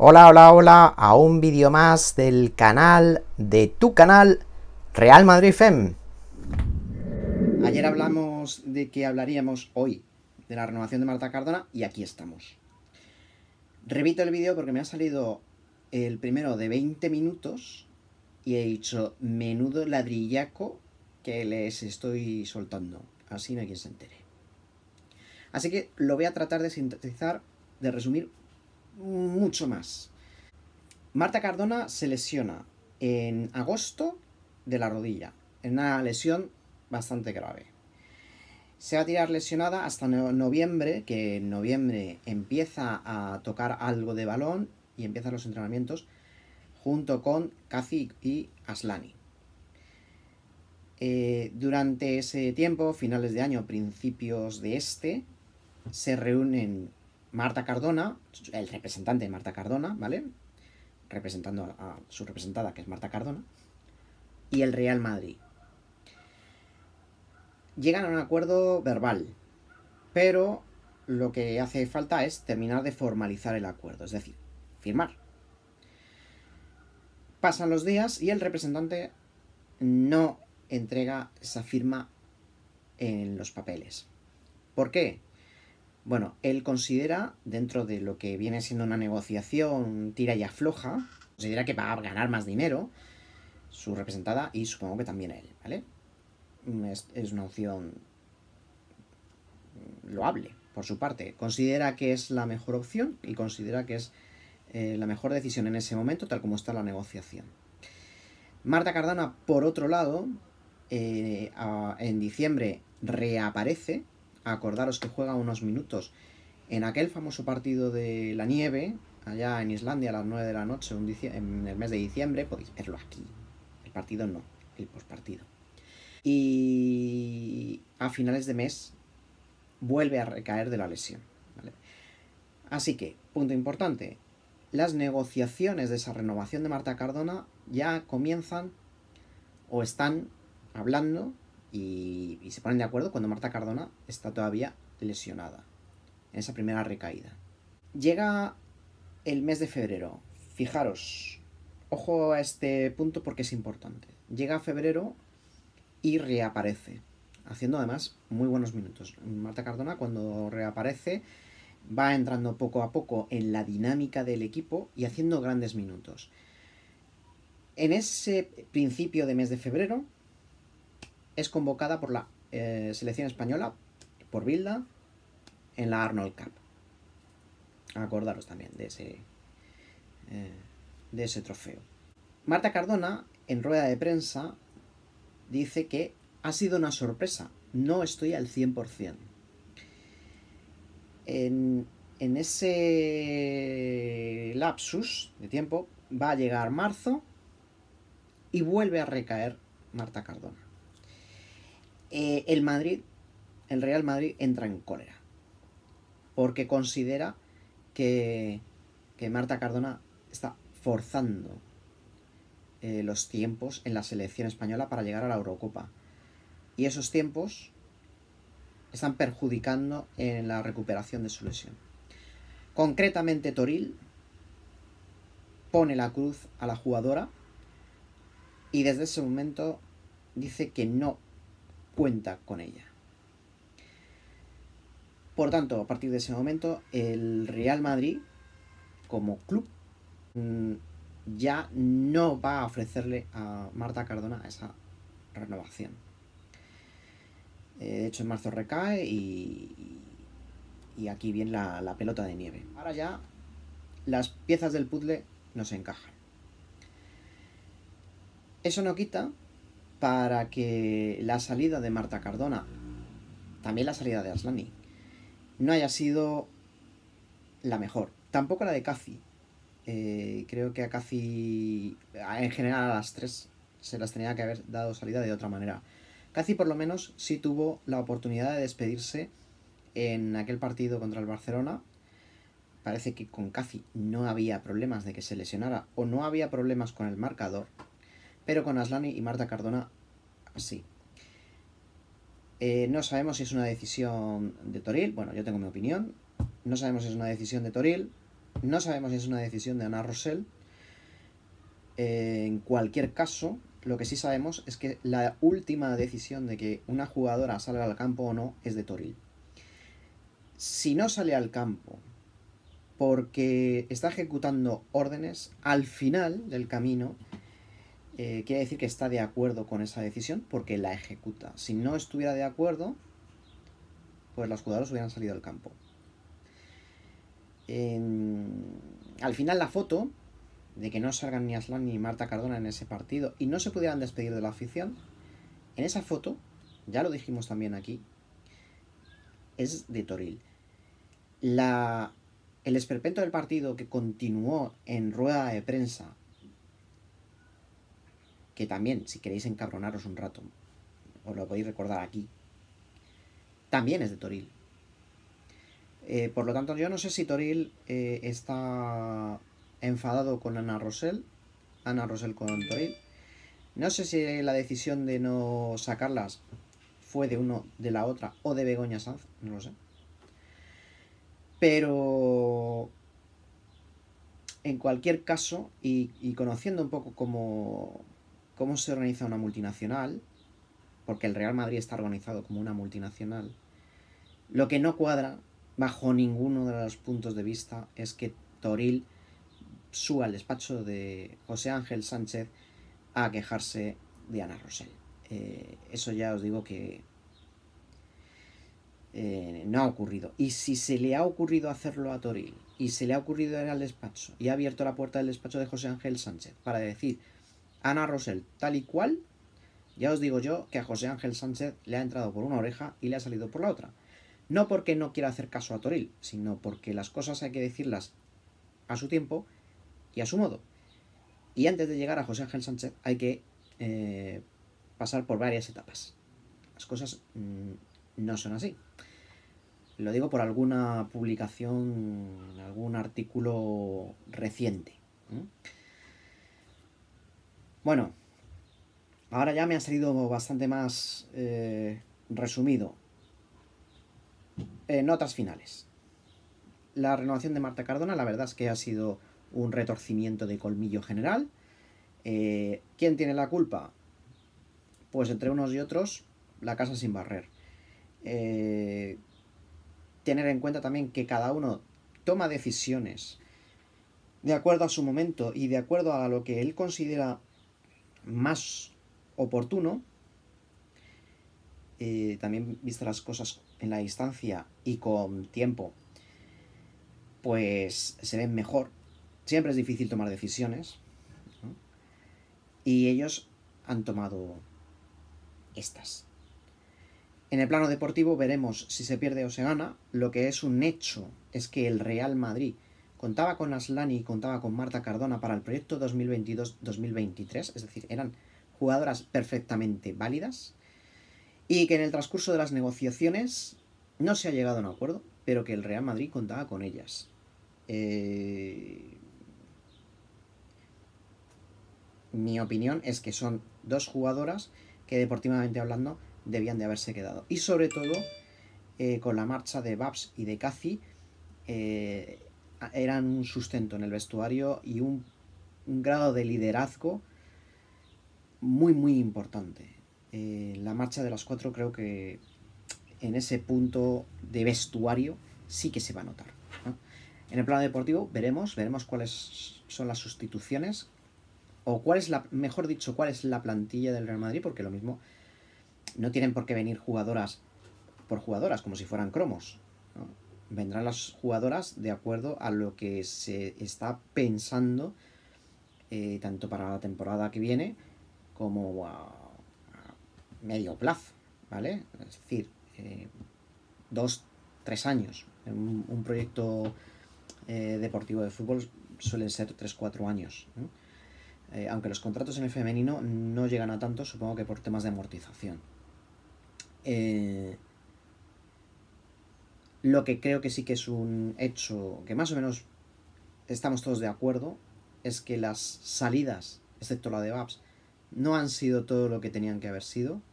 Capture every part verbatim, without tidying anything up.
Hola, hola, hola, a un vídeo más del canal, de tu canal, Real Madrid F M. Ayer hablamos de que hablaríamos hoy de la renovación de Marta Cardona y aquí estamos. Repito el vídeo porque me ha salido el primero de veinte minutos y he dicho menudo ladrillaco que les estoy soltando. Así no hay quien se entere. Así que lo voy a tratar de sintetizar, de resumir mucho más. Marta Cardona se lesiona en agosto de la rodilla, en una lesión bastante grave. Se va a tirar lesionada hasta noviembre, que en noviembre empieza a tocar algo de balón y empiezan los entrenamientos junto con Kazi y Aslani. Eh, durante ese tiempo, finales de año, principios de este, se reúnen Marta Cardona, el representante de Marta Cardona, ¿vale?, representando a su representada, que es Marta Cardona, y el Real Madrid. Llegan a un acuerdo verbal, pero lo que hace falta es terminar de formalizar el acuerdo, es decir, firmar. Pasan los días y el representante no entrega esa firma en los papeles. ¿Por qué? Bueno, él considera, dentro de lo que viene siendo una negociación tira y afloja, considera que va a ganar más dinero su representada y supongo que también él, ¿vale? Es, es una opción loable por su parte. Considera que es la mejor opción y considera que es eh, la mejor decisión en ese momento, tal como está la negociación. Marta Cardona, por otro lado, eh, a, en diciembre reaparece. Acordaros que juega unos minutos en aquel famoso partido de la nieve, allá en Islandia a las nueve de la noche, un en el mes de diciembre. Podéis verlo aquí. El partido no, el postpartido. Y a finales de mes vuelve a recaer de la lesión, ¿vale? Así que, punto importante, las negociaciones de esa renovación de Marta Cardona ya comienzan o están hablando y, y se ponen de acuerdo cuando Marta Cardona está todavía lesionada, en esa primera recaída. Llega el mes de febrero. Fijaros, ojo a este punto porque es importante. Llega febrero y reaparece, haciendo además muy buenos minutos. Marta Cardona, cuando reaparece, va entrando poco a poco en la dinámica del equipo y haciendo grandes minutos. En ese principio de mes de febrero es convocada por la eh, selección española, por Bilda, en la Arnold Cup. Acordaros también de ese, eh, de ese trofeo. Marta Cardona, en rueda de prensa, dice que ha sido una sorpresa, no estoy al cien por cien. En, en ese lapsus de tiempo va a llegar marzo y vuelve a recaer Marta Cardona. Eh, el Madrid, el Real Madrid entra en cólera porque considera que, que Marta Cardona está forzando eh, los tiempos en la selección española para llegar a la Eurocopa. Y esos tiempos están perjudicando en la recuperación de su lesión. Concretamente, Toril pone la cruz a la jugadora y desde ese momento dice que no cuenta con ella. Por tanto, a partir de ese momento, el Real Madrid, como club, ya no va a ofrecerle a Marta Cardona esa renovación. De hecho, en marzo recae y, y aquí viene la, la pelota de nieve. Ahora ya las piezas del puzzle no se encajan. Eso no quita para que la salida de Marta Cardona, también la salida de Aslani, no haya sido la mejor. Tampoco la de Kazi. Eh, creo que a Kazi, en general a las tres, se las tenía que haber dado salida de otra manera. Kazi por lo menos sí tuvo la oportunidad de despedirse en aquel partido contra el Barcelona. Parece que con Kazi no había problemas de que se lesionara o no había problemas con el marcador, pero con Aslani y Marta Cardona sí. Eh, no sabemos si es una decisión de Toril. Bueno, yo tengo mi opinión. No sabemos si es una decisión de Toril No sabemos si es una decisión de Ana Rosell. Eh, en cualquier caso, lo que sí sabemos es que la última decisión de que una jugadora salga al campo o no es de Toril. Si no sale al campo porque está ejecutando órdenes, al final del camino eh, quiere decir que está de acuerdo con esa decisión porque la ejecuta. Si no estuviera de acuerdo, pues los jugadores hubieran salido al campo. En... Al final la foto de que no salgan ni Aslan ni Marta Cardona en ese partido y no se pudieran despedir de la afición, en esa foto, ya lo dijimos también aquí, es de Toril. La... El esperpento del partido que continuó en rueda de prensa, que también, si queréis encabronaros un rato, os lo podéis recordar aquí, también es de Toril. Eh, por lo tanto, yo no sé si Toril eh, está enfadado con Ana Rosell, Ana Rosell con Toril. No sé si la decisión de no sacarlas fue de uno, de la otra o de Begoña Sanz, no lo sé. Pero en cualquier caso, y, y conociendo un poco cómo, cómo se organiza una multinacional, porque el Real Madrid está organizado como una multinacional, lo que no cuadra bajo ninguno de los puntos de vista es que Toril suba al despacho de José Ángel Sánchez a quejarse de Ana Rosell. Eh, eso ya os digo que eh, no ha ocurrido. Y si se le ha ocurrido hacerlo a Toril y se le ha ocurrido ir al despacho y ha abierto la puerta del despacho de José Ángel Sánchez para decir Ana Rosell tal y cual, ya os digo yo que a José Ángel Sánchez le ha entrado por una oreja y le ha salido por la otra. No porque no quiera hacer caso a Toril, sino porque las cosas hay que decirlas a su tiempo y a su modo. Y antes de llegar a José Ángel Sánchez hay que eh, pasar por varias etapas. Las cosas mmm, no son así. Lo digo por alguna publicación, algún artículo reciente. ¿Mm? Bueno, ahora ya me ha salido bastante más eh, resumido. Eh, notas finales. La renovación de Marta Cardona, la verdad es que ha sido un retorcimiento de colmillo general. Eh, ¿Quién tiene la culpa? Pues entre unos y otros, la casa sin barrer. Eh, tener en cuenta también que cada uno toma decisiones de acuerdo a su momento y de acuerdo a lo que él considera más oportuno. Eh, también vistas las cosas en la distancia y con tiempo, pues se ven mejor. Siempre es difícil tomar decisiones, ¿no? Y ellos han tomado estas. En el plano deportivo veremos si se pierde o se gana. Lo que es un hecho es que el Real Madrid contaba con Aslani y contaba con Marta Cardona para el proyecto dos mil veintidós dos mil veintitrés, es decir, eran jugadoras perfectamente válidas, y que en el transcurso de las negociaciones no se ha llegado a un acuerdo, pero que el Real Madrid contaba con ellas. Eh... Mi opinión es que son dos jugadoras que deportivamente hablando debían de haberse quedado. Y sobre todo, eh, con la marcha de Babs y de Cathy, eh, eran un sustento en el vestuario y un, un grado de liderazgo muy muy importante. Eh, la marcha de las cuatro creo que en ese punto de vestuario sí que se va a notar, ¿no? En el plano deportivo veremos, veremos cuáles son las sustituciones, o cuál es la, mejor dicho, cuál es la plantilla del Real Madrid, porque lo mismo no tienen por qué venir jugadoras por jugadoras, como si fueran cromos, ¿no? Vendrán las jugadoras de acuerdo a lo que se está pensando, eh, tanto para la temporada que viene como a, a medio plazo, ¿vale? Es decir, eh, dos, tres años. Un, un proyecto eh, deportivo de fútbol suelen ser tres, cuatro años, ¿no? Eh, aunque los contratos en el femenino no llegan a tanto, supongo que por temas de amortización. Eh, lo que creo que sí que es un hecho que más o menos estamos todos de acuerdo es que las salidas, excepto la de Babs, no han sido todo lo que tenían que haber sido.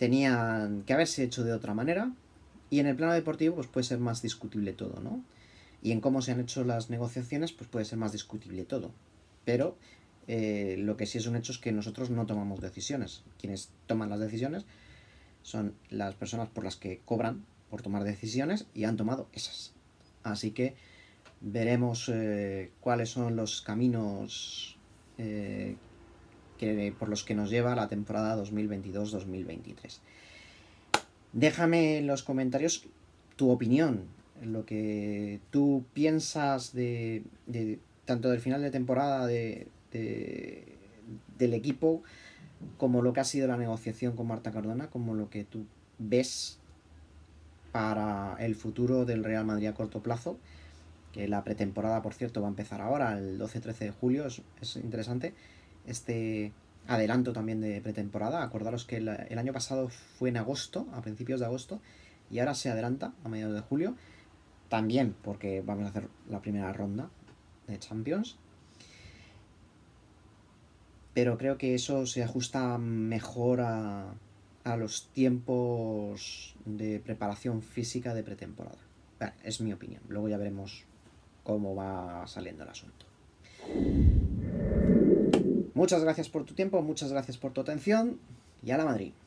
Tenían que haberse hecho de otra manera. Y en el plano deportivo pues puede ser más discutible todo, ¿no? Y en cómo se han hecho las negociaciones, pues puede ser más discutible todo. Pero eh, lo que sí es un hecho es que nosotros no tomamos decisiones. Quienes toman las decisiones son las personas por las que cobran por tomar decisiones y han tomado esas. Así que veremos eh, cuáles son los caminos eh, que, por los que nos lleva la temporada dos mil veintidós dos mil veintitrés. Déjame en los comentarios tu opinión, lo que tú piensas de, de tanto del final de temporada de, de, del equipo, como lo que ha sido la negociación con Marta Cardona, como lo que tú ves para el futuro del Real Madrid a corto plazo, que la pretemporada, por cierto, va a empezar ahora, el doce trece de julio, es, es interesante este adelanto también de pretemporada. Acordaros que el, el año pasado fue en agosto, a principios de agosto, y ahora se adelanta a mediados de julio, también porque vamos a hacer la primera ronda de Champions. Pero creo que eso se ajusta mejor a, a los tiempos de preparación física de pretemporada. Bueno, es mi opinión. Luego ya veremos cómo va saliendo el asunto. Muchas gracias por tu tiempo, muchas gracias por tu atención y a la Madrid.